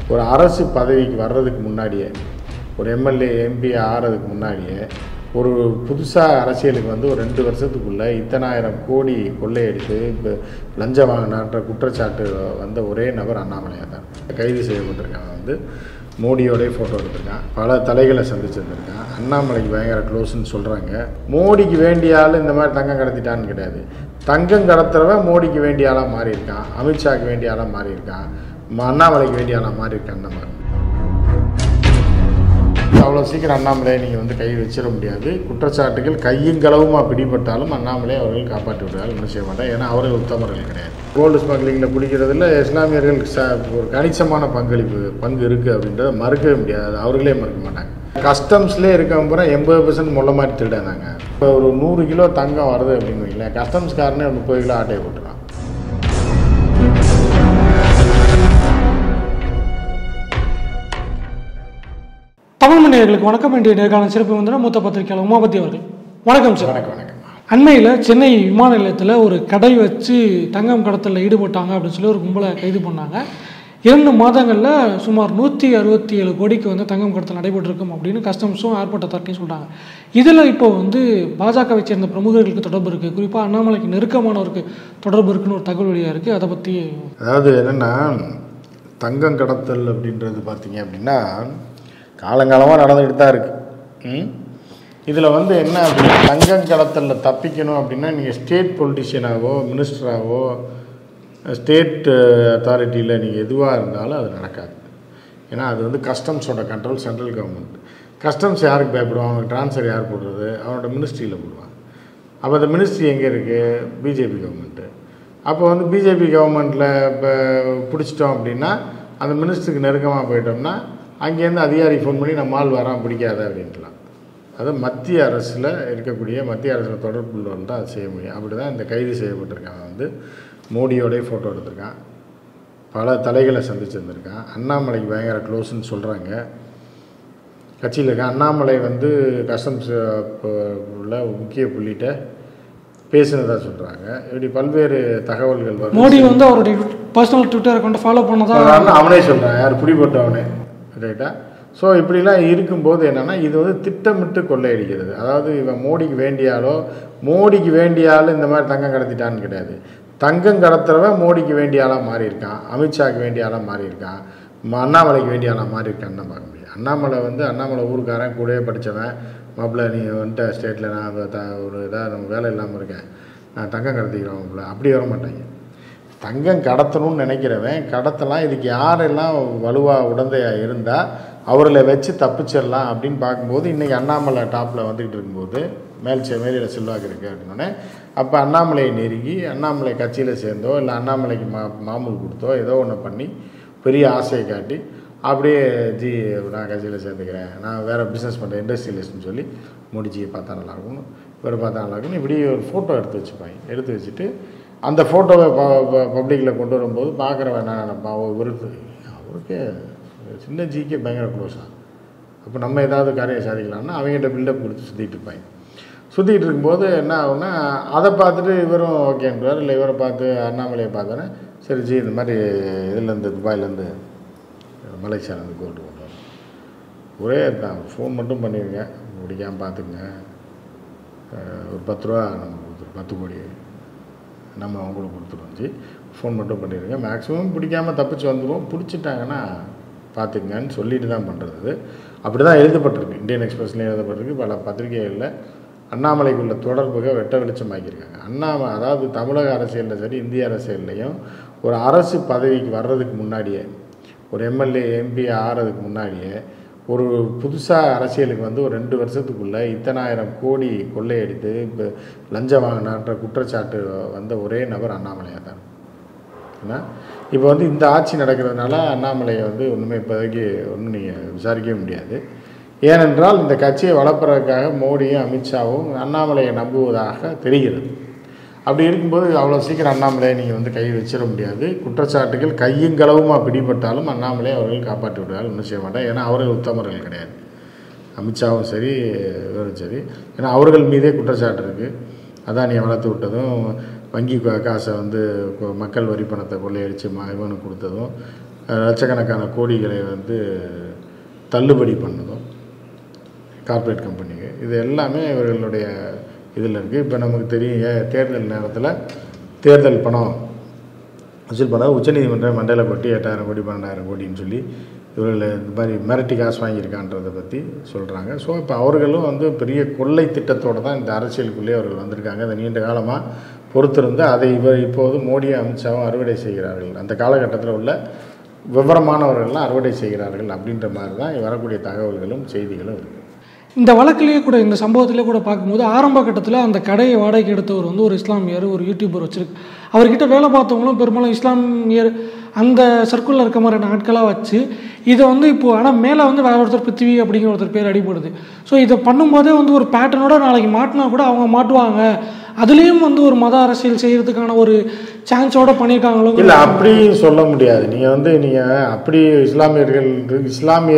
ஒரு அரசு பதவிக்கு வர்றதுக்கு முன்னாடியே, ஒரு எம்எல்ஏ எம்பி ஆகிறதுக்கு முன்னாடியே, ஒரு புதுசாக அரசியலுக்கு வந்து ஒரு 2 வருஷத்துக்குள்ளே இத்தனாயிரம் கோடி கொள்ளையடித்து இப்போ லஞ்சம் வாங்கினான்ற குற்றச்சாட்டு வந்த ஒரே நபர் அண்ணாமலையாக தான். கைது செய்யப்பட்டிருக்காங்க. வந்து மோடியோடைய ஃபோட்டோ எடுத்திருக்கான், பல தலைகளை சந்திச்சிருந்திருக்கான். அண்ணாமலைக்கு பயங்கர க்ளோஸ்ன்னு சொல்கிறாங்க. மோடிக்கு வேண்டிய ஆள் இந்த மாதிரி தங்கம் கடத்திட்டான்னு கிடையாது. தங்கம் கடத்துறவன் மோடிக்கு வேண்டிய ஆளாக மாறி இருக்கான், அமித்ஷாவுக்கு வேண்டிய ஆளாக மாறி இருக்கான், அண்ணாமலைக்கு வேண்டிய ஆளாக மாறி இருக்கான். அந்த மாதிரி அவ்வளோ சீக்கிரம் அண்ணாமலையை நீங்கள் வந்து கை வச்சிட முடியாது. குற்றச்சாட்டுகள் கையும் களவுமா பிடிபட்டாலும் அண்ணாமலையை அவர்கள் காப்பாற்றி விடுறார்கள், ஒன்றும் செய்ய மாட்டாங்க. ஏன்னா அவர்கள் உத்தமர்கள் கிடையாது. கோல்டு ஸ்மக்லிங்கில் பிடிக்கிறதுல இஸ்லாமியர்கள் ஒரு கணிசமான பங்கு இருக்குது அப்படின்றத மறுக்கவே முடியாது. அவர்களே மறுக்க மாட்டாங்க. கஸ்டம்ஸ்லேயே இருக்கவங்க பூரா 80% முள்ள மாதிரி திருடாங்க. இப்போ ஒரு 100 கிலோ தங்கம் வருது அப்படின்னு வைங்களேன், கஸ்டம்ஸ்காரனே 30 கிலோ ஆட்டையை போட்டுறான். தமிழ் மனிதர்களுக்கு வணக்கம். வேண்டிய நேர்காணல் சிறப்பு வந்து மூத்த பத்திரிகையாளர் உமாபதி அவர்கள். வணக்கம் சார். வணக்கம். வணக்கம். அண்மையில் சென்னை விமான நிலையத்தில் ஒரு கடை வச்சு தங்கம் கடத்தலில் ஈடுபட்டாங்க அப்படின்னு சொல்லி ஒரு கும்பலை கைது பண்ணாங்க. 2 மாதங்களில் சுமார் 167 கோடிக்கு வந்து தங்கம் கடத்தல் நடைபெற்றிருக்கும் அப்படின்னு கஸ்டம்ஸும் ஏர்போர்ட் அத்தாரிட்டியும் சொல்கிறாங்க. இதில் இப்போ வந்து பாஜகவை சேர்ந்த பிரமுகர்களுக்கு தொடர்பு இருக்குது, குறிப்பாக அண்ணாமலைக்கு நெருக்கமானவருக்கு தொடர்பு இருக்குன்னு ஒரு தகவல் வழியாக இருக்குது. அதை பற்றி அதாவது என்னென்னா, தங்கம் கடத்தல் அப்படின்றது பார்த்தீங்க அப்படின்னா காலங்காலமாக நடந்துக்கிட்டு தான் இருக்குது. இதில் வந்து என்ன அப்படின்னா, தங்கம் கடத்தலில் தப்பிக்கணும் அப்படின்னா நீங்கள் ஸ்டேட் பொலிட்டிஷியனாகவோ மினிஸ்டராகவோ ஸ்டேட் அத்தாரிட்டியில் நீங்கள் எதுவாக இருந்தாலும் அது நடக்காது. ஏன்னா அது வந்து கஸ்டம்ஸோட கண்ட்ரோல் சென்ட்ரல் கவர்மெண்ட். கஸ்டம்ஸ் யாருக்கு பயப்படுவான்? அவனுக்கு ட்ரான்ஸ்ஃபர் யார் போடுறது? அவனோட மினிஸ்ட்ரியில் போடுவான். அப்போ அந்த மினிஸ்ட்ரி எங்கே இருக்குது? BJP government. அப்போ வந்து பிஜேபி கவர்மெண்ட்டில் இப்போ பிடிச்சிட்டோம் அப்படின்னா அந்த மினிஸ்ட்ரிக்கு நெருக்கமாக போயிட்டோம்னா அங்கேருந்து அதிகாரி ஃபோன் பண்ணி நம்ம ஆள் வரான் பிடிக்காத அப்படின்ட்டுலாம். அது மத்திய அரசில் இருக்கக்கூடிய மத்திய அரசில் தொடர்பு உள்ளவர்கள் தான் அது செய்ய முடியும். அப்படி தான் இந்த கைது செய்யப்பட்டிருக்காங்க. வந்து மோடியோடைய ஃபோட்டோ எடுத்திருக்கான், பல தலைகளை சந்திச்சிருந்திருக்கான். அண்ணாமலைக்கு பயங்கர க்ளோஸ்ன்னு சொல்கிறாங்க. கட்சியில் இருக்க அண்ணாமலை வந்து கஸ்டம்ஸ் உள்ள முக்கிய புள்ளிட்ட பேசுனதாக சொல்கிறாங்க. இப்படி பல்வேறு தகவல்கள் வரும். மோடி வந்து அவருடைய பர்சனல் ட்விட்டர் அக்கௌண்ட்டை ஃபாலோ பண்ணதான் அவனே சொல்கிறான், யார் பிடிபட்டவனே, ரைட்டா? ஸோ இப்படிலாம் இருக்கும்போது என்னென்னா, இது வந்து திட்டமிட்டு கொள்ளையடிக்கிறது. அதாவது இவன் மோடிக்கு வேண்டிய ஆள் இந்த மாதிரி தங்கம் கடத்திட்டான்னு கிடையாது. தங்கம் கடத்துறவன் மோடிக்கு வேண்டிய ஆளாக மாறி இருக்கான், அமித்ஷாவுக்கு வேண்டிய ஆளாக மாறி இருக்கான், அண்ணாமலைக்கு வேண்டிய ஆளாக மாறி இருக்கான்னு தான் பார்க்க முடியும். அண்ணாமலை ஊருக்காரன், கூடவே படித்தவன். மாப்பிள்ள நீ வந்துட்ட ஸ்டேட்டில் நான் ஒரு இதாக நம்ம வேலை இல்லாமல் இருக்கேன், நான் தங்கம் கடத்திக்கிறோம் மாப்பிள்ள, அப்படி வர மாட்டாங்க. தங்கம் கடத்தணும்னு நினைக்கிறவன் கடத்தலாம். இதுக்கு யாரெல்லாம் வலுவாக உடந்தையாக இருந்தால் அவர்களை வச்சு தப்பிச்சிடலாம் அப்படின்னு பார்க்கும்போது இன்றைக்கி அண்ணாமலை டாப்பில் வந்துக்கிட்டு இருக்கும்போது மேலில் செல்வாக்கு இருக்குது அப்படின்னோடனே, அப்போ அண்ணாமலையை நெருங்கி அண்ணாமலை கட்சியில் சேர்ந்தோ இல்லை அண்ணாமலைக்கு மாமூல் கொடுத்தோ ஏதோ ஒன்று பண்ணி பெரிய ஆசையை காட்டி அப்படியே நான் கட்சியில் சேர்ந்துக்கிறேன், நான் வேறு பிஸ்னஸ் பண்ணுறேன், இண்டஸ்ட்ரியலிஸ்ட்னு சொல்லி மோடிஜியை பார்த்தா நல்லாயிருக்கும், இவரை பார்த்தா நல்லாயிருக்குன்னு இப்படி ஒரு ஃபோட்டோ எடுத்து வச்சுப்பாங்க. எடுத்து வச்சுட்டு அந்த ஃபோட்டோவை பப்ளிக்கில் கொண்டு வரும்போது பார்க்குறவன் என்ன நினைப்பான், அவருக்கு சின்ன ஜிக்கே பயங்கர க்ளோஸாக, அப்போ நம்ம ஏதாவது காரியம் சாதிக்கலாம்னா அவங்ககிட்ட பில்டப் கொடுத்து சுற்றிட்டு இருப்பாங்க. சுற்றிக்கிட்டு இருக்கும்போது என்ன ஆகுன்னா, அதை பார்த்துட்டு இவரும் ஓகேன்றார். இல்லை இவரை பார்த்து அண்ணாமலையை பார்த்தோன்னே சரி ஜி இந்த மாதிரி இதுலேருந்து துபாயிலேருந்து மலேசியாவிலேருந்து கோல்டு கொண்டு வரும், ஒரே தான் ஃபோன் மட்டும் பண்ணிடுங்க, பிடிக்காமல் பார்த்துக்குங்க, ஒரு 10 ரூபா நம்ம கொடுத்துருவோம், 10 கோடி நம்ம அவங்களுக்கு கொடுத்துருவோம் ஜி, ஃபோன் மட்டும் பண்ணிடுங்க, மேக்ஸிமம் பிடிக்காமல் தப்பிச்சு வந்துடுவோம், பிடிச்சிட்டாங்கன்னா பார்த்துக்கங்கன்னு சொல்லிட்டு தான் பண்ணுறது. அப்படி தான் எழுதப்பட்டிருக்கு, இந்தியன் எக்ஸ்பிரஸ்லேயும் எழுதப்பட்டிருக்கு, பல பத்திரிகைகளில் அண்ணாமலைக்குள்ள தொடர்புகள் வெட்ட வெளிச்சமாக்கியிருக்காங்க. அதாவது தமிழக அரசியலில் சரி இந்திய அரசியல்லையும் ஒரு அரசு பதவிக்கு வர்றதுக்கு முன்னாடியே, ஒரு எம்எல்ஏ எம்பி ஆகிறதுக்கு முன்னாடியே, ஒரு புதுசாக அரசியலுக்கு வந்து ஒரு 2 வருஷத்துக்குள்ளே இத்தனாயிரம் கோடி கொள்ளையடித்து இப்போ லஞ்சம் வாங்கினான்ற குற்றச்சாட்டு வந்த ஒரே நபர் அண்ணாமலையாக தான். ஏன்னா இப்போ வந்து இந்த ஆட்சி நடக்கிறதுனால அண்ணாமலையை வந்து ஒன்றுமே இப்போதைக்கு ஒன்றும் நீங்கள் விசாரிக்கவே முடியாது. ஏனென்றால் இந்த கட்சியை வளர்ப்பதற்காக மோடியும் அமித்ஷாவும் அண்ணாமலையை நம்புவதாக தெரிகிறது. அப்படி இருக்கும்போது அவ்வளோ சீக்கிரம் அண்ணாமலையை நீங்கள் வந்து கை வச்சிட முடியாது. குற்றச்சாட்டுகள் கையும் களவுமா பிடிபட்டாலும் அண்ணாமலையை அவர்கள் காப்பாற்றி விடுவார்கள், ஒன்றும் செய்ய மாட்டாங்க. ஏன்னா அவர்கள் உத்தமர்கள் கிடையாது. அமித்ஷாவும் சரி இவரும் சரி, ஏன்னா அவர்கள் மீதே குற்றச்சாட்டு இருக்குது. அதானியை வளர்த்து விட்டதும், வங்கி காசை வந்து மக்கள் வரி பணத்தை கொள்ளையடித்து இவனுக்கு கொடுத்ததும், லட்சக்கணக்கான கோடிகளை வந்து தள்ளுபடி பண்ணதும் கார்ப்பரேட் கம்பெனிக்கு, இது எல்லாமே இவர்களுடைய இதில் இருக்குது. இப்போ நமக்கு தெரியும் தேர்தல் நேரத்தில் தேர்தல் பணம் வசூல் பண்ண உச்சநீதிமன்றம் மண்டையில் கொட்டி 8000 கோடி 12,000 கோடின்னு சொல்லி இவர்கள் இந்த மாதிரி மிரட்டி காசு வாங்கியிருக்கான்றதை பற்றி சொல்கிறாங்க. ஸோ இப்போ அவர்களும் வந்து பெரிய கொள்ளை திட்டத்தோடு தான் இந்த அரசியலுக்குள்ளேயே அவர்கள் வந்திருக்காங்க. அதை நீண்ட காலமாக பொறுத்திருந்து அதை இப்போது மோடியும் அமித்ஷாவும் அறுவடை செய்கிறார்கள். அந்த காலகட்டத்தில் உள்ள விவரமானவர்கள்லாம் அறுவடை செய்கிறார்கள் அப்படின்ற மாதிரி தான் வரக்கூடிய தகவல்களும் செய்திகளும் இருக்குது. இந்த வழக்கிலேயே கூட இந்த சம்பவத்திலே கூட பார்க்கும்போது ஆரம்ப கட்டத்தில் அந்த கடையை வாடகைக்கு எடுத்தவர் வந்து ஒரு இஸ்லாமியர், ஒரு யூடியூபர் வச்சுருக்கு. அவர்கிட்ட வேலை பார்த்தவங்களும் பெரும்பாலும் இஸ்லாமியர் அந்த சர்க்கிளில் இருக்க மாதிரியான ஆட்களாக வச்சு இதை வந்து இப்போது ஆனால் மேலே வந்து வேற ஒருத்தர் பிருத்திவி அப்படிங்கிற ஒருத்தர் பேர் அடிபடுது. ஸோ இதை பண்ணும்போதே வந்து ஒரு பேட்டர்னோட நாளைக்கு மாட்டினா கூட அவங்க மாட்டுவாங்க, அதுலேயும் வந்து ஒரு மத அரசியல் செய்கிறதுக்கான ஒரு சான்ஸோடு பண்ணியிருக்காங்களோ? இல்லை, அப்படி சொல்ல முடியாது. நீங்கள் அப்படி இஸ்லாமிய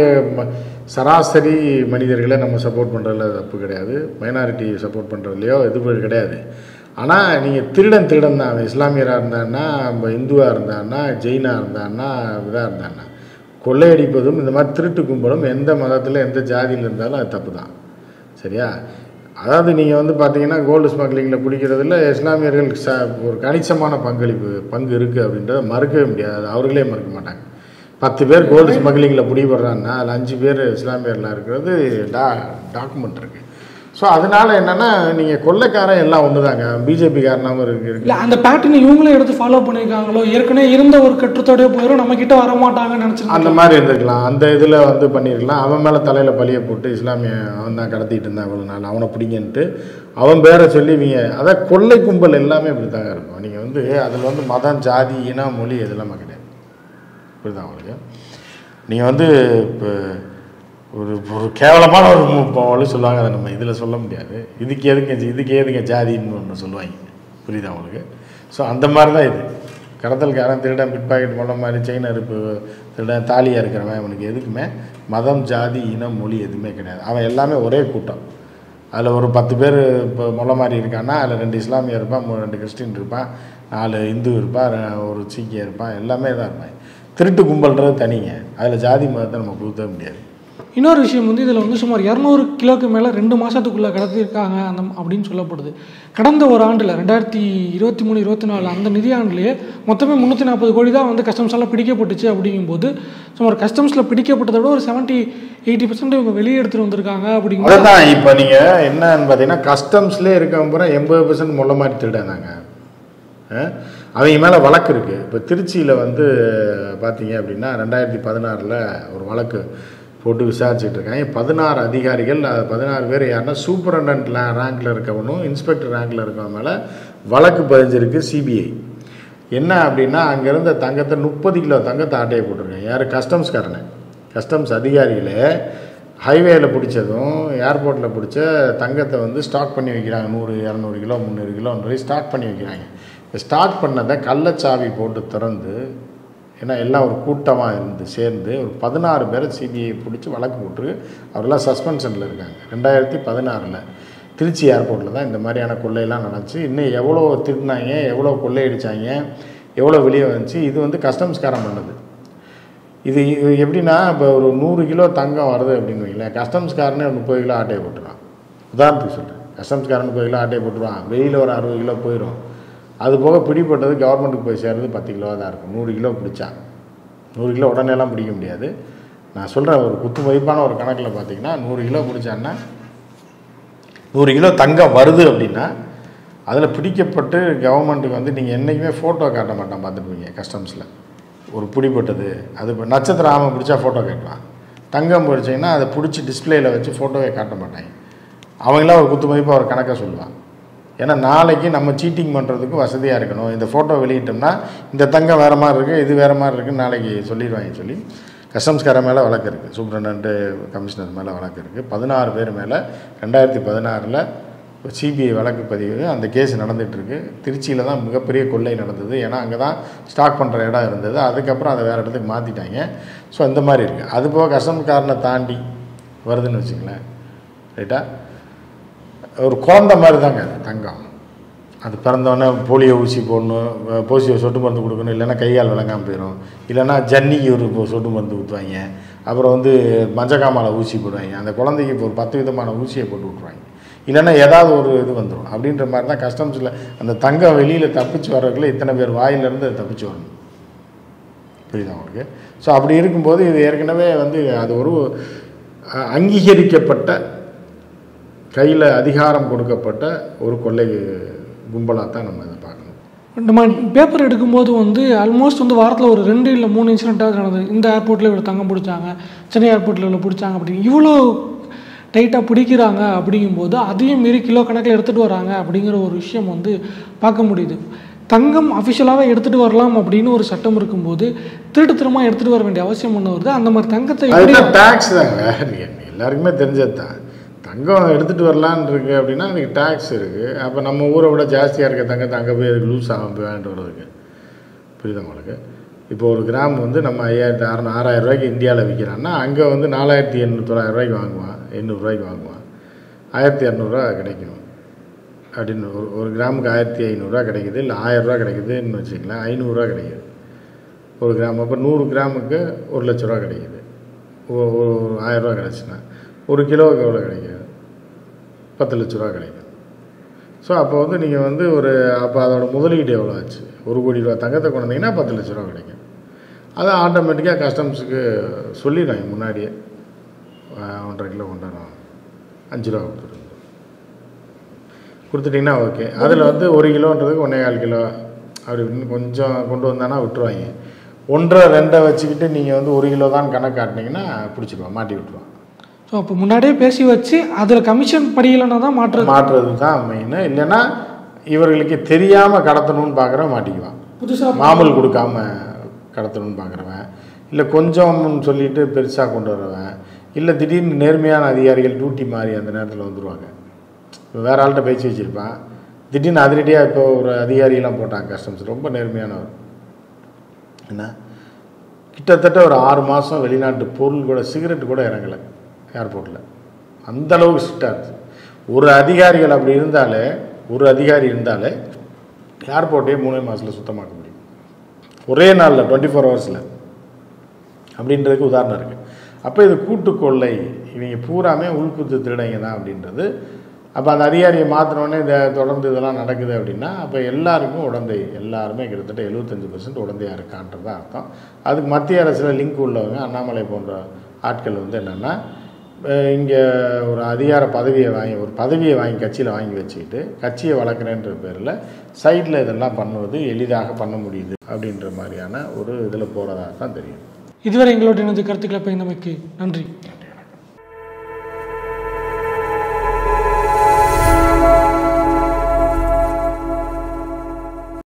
சராசரி மனிதர்களை நம்ம சப்போர்ட் பண்ணுறதுல தப்பு கிடையாது, மைனாரிட்டி சப்போர்ட் பண்ணுறதுலையோ எதுவும் கிடையாது. ஆனால் நீங்கள் திருடன் தான். அவன் இஸ்லாமியராக இருந்தான்னா, இந்துவாக இருந்தான்னா, ஜெயினாக இருந்தான்னா, இதாக இருந்தான்னா, கொள்ளையடிப்பதும் இந்த மாதிரி திருட்டு கும்பலும் எந்த மதத்தில் எந்த ஜாதியில் இருந்தாலும் அது தப்பு தான். சரியா? அதாவது நீங்கள் வந்து பார்த்தீங்கன்னா கோல்டு ஸ்மக்லிங்கில் பிடிக்கிறதுல இஸ்லாமியர்கள் ஒரு கணிசமான பங்கு இருக்குது அப்படின்றத மறுக்கவே முடியாது. அவர்களே மறுக்க மாட்டாங்க. 10 பேர் கோல்டு ஸ்மக்லிங்கில் பிடிபடுறாங்கன்னா அதில் 5 பேர் இஸ்லாமியர்லாம் இருக்கிறது டாக்குமெண்ட் இருக்குது. ஸோ அதனால் என்னென்னா நீங்கள் கொள்ளைக்காரன் எல்லாம் ஒன்று தாங்க, பிஜேபிக்காரனாகவும் இருக்குது. இல்லை, அந்த பேட்டர்னை இவங்களே எடுத்து ஃபாலோ பண்ணியிருக்காங்களோ? ஏற்கனவே இருந்த ஒரு கட்டுத்தோடய போயிடும், நம்மக்கிட்ட வரமாட்டாங்கன்னு நினச்சிருக்காங்க. அந்த மாதிரி இருந்திருக்கலாம். அந்த இதில் வந்து பண்ணியிருக்கலாம். அவன் மேலே தலையில் பழியை போட்டு இஸ்லாமிய அவன் தான் கடத்திட்டு இருந்தான் இவ்வளோ நாள், அவனை பிடிங்கன்ட்டு அவன் பேரை சொல்லி அதான் கொள்ளை கும்பல் எல்லாமே இப்படி தாங்க இருக்கும். நீங்கள் வந்து அதில் வந்து மதம், ஜாதி, இனம், மொழி இதெல்லாமே கிடையாது. இப்படி தான் அவங்களுக்கு நீங்கள் வந்து இப்போ ஒரு கேவலமான ஒரு சொல்லுவாங்க, அதை நம்ம இதில் சொல்ல முடியாது. இதுக்கு எதுங்க ஜாதின்னு ஒன்று சொல்லுவாங்க. புரியுதா அவங்களுக்கு? ஸோ அந்த மாதிரி தான் இது. கடத்தல்காரன், திருடன், பிட் பாக்கெட் மொழ மாதிரி, செயின் அறுப்பு திருடன், தாலியாக இருக்கிறவன், அவனுக்கு எதுக்குமே மதம், ஜாதி, இனம், மொழி எதுவுமே கிடையாது. அவன் எல்லாமே ஒரே கூட்டம். அதில் ஒரு 10 பேர் இப்போ மொழ மாதிரி இருக்கான்னா அதில் 2 இஸ்லாமியர் இருப்பான், 2 கிறிஸ்டின் இருப்பான், 4 இந்து இருப்பான், ஒரு சீக்கியம் இருப்பான், எல்லாமே தான் இருப்பான். திருட்டு கும்பல்ன்றது தனிங்க. அதில் ஜாதி மதத்தை நம்ம கொடுத்தவே முடியாது. இன்னொரு விஷயம் வந்து இதில் வந்து சுமார் 200 கிலோக்கு மேலே 2 மாதத்துக்குள்ளே கடத்தியிருக்காங்க அப்படின்னு சொல்லப்படுது. கடந்த ஒரு ஆண்டில் 2023-24 அந்த நிதியாண்டுலேயே மொத்தமே 340 கோடி தான் வந்து கஸ்டம்ஸால் பிடிக்கப்பட்டுச்சு. அப்படிங்கும்போது சுமார் கஸ்டம்ஸில் பிடிக்கப்பட்டதை விட ஒரு 70-80% இவங்க வெளியே எடுத்துகிட்டு வந்திருக்காங்க. அப்படிங்கிறது தான் இப்போ நீங்கள் என்னன்னு பார்த்தீங்கன்னா கஸ்டம்ஸ்லேயே இருக்கவங்க பூரா 80% மொள்ள மாதிரி திருடாங்க. அவங்க மேலே வழக்கு இருக்குது. இப்போ திருச்சியில் வந்து பார்த்தீங்க அப்படின்னா 2016 ஒரு வழக்கு போட்டு விசாரிச்சுட்டு இருக்காங்க. 16 அதிகாரிகள், 16 பேர் யாருன்னா சூப்பரண்டன்ட் ரேங்கில் இருக்கவனும் இன்ஸ்பெக்டர் ரேங்கில் இருக்கவன் மேலே வழக்கு பதிஞ்சிருக்கு சிபிஐ. என்ன அப்படின்னா அங்கே இருந்த தங்கத்தை 30 கிலோ தங்கத்தை ஆட்டையை போட்டிருக்காங்க. யார்? கஸ்டம்ஸ்காரனை. கஸ்டம்ஸ் அதிகாரிகளே ஹைவேயில் பிடிச்சதும் ஏர்போர்ட்டில் பிடிச்ச தங்கத்தை வந்து ஸ்டாக் பண்ணி வைக்கிறாங்க. 100-200 கிலோ 300 கிலோன்ற மாதிரி ஸ்டாக் பண்ணி வைக்கிறாங்க. ஸ்டாக் பண்ணதை கள்ளச்சாவி போட்டு திறந்து, ஏன்னா எல்லாம் ஒரு கூட்டமாக இருந்து சேர்ந்து ஒரு 16 பேரை சிபிஐ பிடிச்சி வழக்கு போட்டு அவரெல்லாம் சஸ்பென்ஷனில் இருக்காங்க. 2016 திருச்சி ஏர்போர்ட்டில் தான் இந்த மாதிரியான கொள்ளையெல்லாம் நடந்துச்சு. இன்னும் எவ்வளோ திருடினாங்க, எவ்வளோ கொள்ளையடிச்சாங்க, எவ்வளோ வெளியே வந்துச்சு, இது வந்து கஸ்டம்ஸ்காரன் பண்ணது. இது எப்படின்னா இப்போ ஒரு 100 கிலோ தங்கம் வருது அப்படின்னு வைங்களேன், கஸ்டம்ஸ்காரனே 30 கிலோ ஆட்டையை போட்டுருவான். உதாரணத்துக்கு சொல்கிறேன், கஸ்டம்ஸ்காரன் 30 கிலோ ஆட்டையை போட்டுருவான், வெளியில் ஒரு 60 கிலோ போயிடும். அது போக பிடிப்பட்டது கவர்மெண்ட்டுக்கு போய் சேர்றது 10 கிலோவாக தான் இருக்கும். 100 கிலோ பிடிச்சா 100 கிலோ உடனேலாம் பிடிக்க முடியாது. நான் சொல்கிறேன், ஒரு குத்து மதிப்பான ஒரு கணக்கில் பார்த்தீங்கன்னா 100 கிலோ பிடிச்சான்னா 100 கிலோ தங்கம் வருது அப்படின்னா அதில் பிடிக்கப்பட்டு கவர்மெண்ட்டுக்கு வந்து நீங்கள் என்றைக்குமே ஃபோட்டோ காட்ட மாட்டான். பார்த்துருப்பீங்க கஸ்டம்ஸில் ஒரு பிடிப்பட்டது. அது இப்போ நட்சத்திர ஆமை பிடிச்சா ஃபோட்டோ காட்டலாம். தங்கம் பிடிச்சிங்கன்னா அதை பிடிச்சி டிஸ்பிளேயில் வச்சு ஃபோட்டோவே காட்ட மாட்டாங்க. அவங்களாம் ஒரு குத்து மதிப்பாக ஒரு கணக்கை சொல்லுவான். ஏன்னா நாளைக்கு நம்ம சீட்டிங் பண்ணுறதுக்கு வசதியாக இருக்கணும். இந்த ஃபோட்டோ வெளியிட்டோம்னா இந்த தங்கம் வேறு மாதிரி இருக்குது, இது வேறு மாதிரி இருக்குதுன்னு நாளைக்கு சொல்லிடுவாங்க சொல்லி கஸ்டம்ஸ்கார மேலே வழக்கு இருக்குது. சூப்பரண்டன்ட்டு கமிஷனர் மேலே வழக்கு இருக்குது. 16 பேர் மேலே 2016 சிபிஐ வழக்கு பதிவு. அந்த கேஸ் நடந்துகிட்ருக்கு. திருச்சியில் தான் மிகப்பெரிய கொள்ளை நடந்தது. ஏன்னா அங்கே தான் ஸ்டாக் பண்ணுற இடம் இருந்தது. அதுக்கப்புறம் அதை வேறு இடத்துக்கு மாற்றிட்டாங்க. ஸோ இந்த மாதிரி இருக்குது. அது போக கஸ்டம்ஸ்காரனை தாண்டி வருதுன்னு வச்சுங்களேன், ரைட்டா? ஒரு குழந்த மாதிரி தாங்க அது தங்கம். அது பிறந்தோடனே போலியோ ஊசி போடணும், போலியோ சொட்டு மருந்து கொடுக்கணும், இல்லைன்னா கையால் விளங்காமல் போயிடும், இல்லைன்னா ஜன்னிக்கு ஒரு சொட்டு மருந்து ஊற்றுவாங்க, அப்புறம் வந்து மஞ்சக்காமாலை ஊசி போடுவாங்க, அந்த குழந்தைக்கு இப்போ ஒரு 10 விதமான ஊசியை போட்டு விட்ருவாங்க, இல்லைன்னா ஏதாவது ஒரு இது வந்துடும். அப்படின்ற மாதிரி தான் கஸ்டம்ஸில் அந்த தங்கம் வெளியில் தப்பிச்சு வர்றதுக்குள்ள இத்தனை பேர் வாயிலிருந்து தப்பிச்சு வரணும். புரியுதா உங்களுக்கு? ஸோ அப்படி இருக்கும்போது இது ஏற்கனவே வந்து அது ஒரு அங்கீகரிக்கப்பட்ட கையில் அதிகாரம் கொடுக்கப்பட்ட ஒரு கொள்ளை கும்பலாக தான் நம்ம இதை பார்க்கணும். நம்ம பேப்பர் எடுக்கும்போது வந்து ஆல்மோஸ்ட் வந்து வாரத்தில் ஒரு 2 இல்லை 3 இன்சிடென்ட்டாக நடந்தது. இந்த ஏர்போர்ட்டில் இவ்வளோ தங்கம் பிடிச்சாங்க, சென்னை ஏர்போர்ட்டில் இவ்வளோ பிடிச்சாங்க அப்படின்னு இவ்வளோ டைட்டாக பிடிக்கிறாங்க. அப்படிங்கும்போது அதையும் மீறி கிலோ கணக்கில் எடுத்துகிட்டு வராங்க அப்படிங்கிற ஒரு விஷயம் வந்து பார்க்க முடியுது. தங்கம் அஃபிஷியலாகவே எடுத்துகிட்டு வரலாம் அப்படின்னு ஒரு சட்டம் இருக்கும்போது திருட்டுத்தனமாக எடுத்துகிட்டு வர வேண்டிய அவசியம் ஒன்று வருது. அந்த மாதிரி தங்கத்தை டேக்ஸ் தாங்க எல்லாருக்குமே தெரிஞ்சது தான். தங்கம் எடுத்துகிட்டு வரலான்னு இருக்குது அப்படின்னா அதுக்கு டேக்ஸ் இருக்குது. அப்போ நம்ம ஊரை விட ஜாஸ்தியாக இருக்க தங்கத்தை அங்கே போய் லூஸ் ஆகும் போய் வாங்கிட்டு வர்றதுக்கு. புரியுது உங்களுக்கு? இப்போ ஒரு கிராம் வந்து நம்ம 5600 ரூபாய்க்கு இந்தியாவில் விற்கிறான்னா அங்கே வந்து 4800 ரூபாய்க்கு வாங்குவான், 800 ரூபாய்க்கு வாங்குவான், 1200 கிடைக்கும் அப்படின்னு. ஒரு கிராமுக்கு 1500 கிடைக்குது, இல்லை 1000 ரூபா கிடைக்குதுன்னு வச்சுக்கலாம், 500 கிடைக்குது ஒரு கிராம். அப்போ 100 கிராமுக்கு 1 லட்ச ரூபா கிடைக்குது. 1000 ரூபா கிடச்சுன்னா ஒரு கிலோவுக்கு எவ்வளோ கிடைக்குது? 10 லட்ச ரூபா கிடைக்கும். ஸோ அப்போ வந்து நீங்கள் வந்து அப்போ அதோட முதலீடு எவ்வளோ ஆச்சு? 1 கோடி ரூபா தங்கத்தை கொண்டு வந்தீங்கன்னா 10 லட்ச ரூபா கிடைக்கும். அதை ஆட்டோமேட்டிக்காக கஸ்டம்ஸுக்கு சொல்லிடுறாங்க முன்னாடியே, 1.5 கிலோ கொண்டு வரோம், 5 ரூபா கொடுத்துட்டிங்கன்னா ஓகே. அதில் வந்து 1 கிலோன்றதுக்கு 1.25 கிலோ அப்படி இப்படின்னு கொஞ்சம் கொண்டு வந்தானா விட்டுருவாங்க. 1.5 2 வச்சுக்கிட்டு நீங்கள் வந்து 1 கிலோ தான் கணக்கு காட்டினீங்கன்னா பிடிச்சிடுவான், மாட்டி விட்டுருவான். ஸோ அப்போ முன்னாடியே பேசி வச்சு அதில் கமிஷன் படிக்கலைன்னா தான் மாற்றுறது தான் மெயின். இல்லைன்னா இவர்களுக்கு தெரியாமல் கடத்தணும்னு பார்க்குறவன் மாட்டிக்குவான், புதுசாக மாமூல் கொடுக்காம கடத்தணும்னு பார்க்குறவன், இல்லை கொஞ்சம்னு சொல்லிட்டு பெருசாக கொண்டு வரவன், இல்லை திடீர்னு நேர்மையான அதிகாரிகள் டியூட்டி மாறி அந்த நேரத்தில் வந்துடுவாங்க. இப்போ வேறு ஆள்கிட்ட பேச்சு வச்சுருப்பான், திடீர்னு அதிரடியாக இப்போ ஒரு அதிகாரியெல்லாம் போட்டாங்க கஸ்டம்ஸ், ரொம்ப நேர்மையானவர். என்ன கிட்டத்தட்ட ஒரு 6 மாதம் வெளிநாட்டு பொருள் கூட, சிகரெட்டு கூட இறங்கலை ஏர்போர்ட்டில். அந்தளவுக்கு ஸ்ட்ரிக்டாக இருக்குது. ஒரு அதிகாரி இருந்தாலே ஏர்போர்ட்டே 3 மாதத்தில் சுத்தமாக்க முடியும், ஒரே நாளில் 24 ஹவர்ஸில். அப்படின்றதுக்கு உதாரணம் இருக்குது. அப்போ இது கூட்டுக்கொள்ளை, இவங்க பூராமே உள்குத்து திருடைங்க தான் அப்படின்றது. அப்போ அந்த அதிகாரியை மாற்றினோடனே தொடர்ந்து இதெல்லாம் நடக்குது அப்படின்னா அப்போ எல்லாருக்கும் எல்லாருமே கிட்டத்தட்ட 75% உடந்தையாக இருக்கான்றது அர்த்தம். அதுக்கு மத்திய அரசில் லிங்க் உள்ளவங்க அண்ணாமலை போன்ற ஆட்கள் வந்து என்னென்னா இங்கே ஒரு அதிகார பதவியை வாங்கி கட்சியில் வாங்கி வச்சுக்கிட்டு கட்சியை வளர்க்குறேன்ற பேரில் சைடில் இதெல்லாம் பண்ணுவது எளிதாக பண்ண முடியுது அப்படின்ற மாதிரியான ஒரு இதில் போகிறதா தான் தெரியும். இதுவரை எங்களோட இணைந்து கருத்துக்களை பகிர்ந்தமைக்கு நன்றி.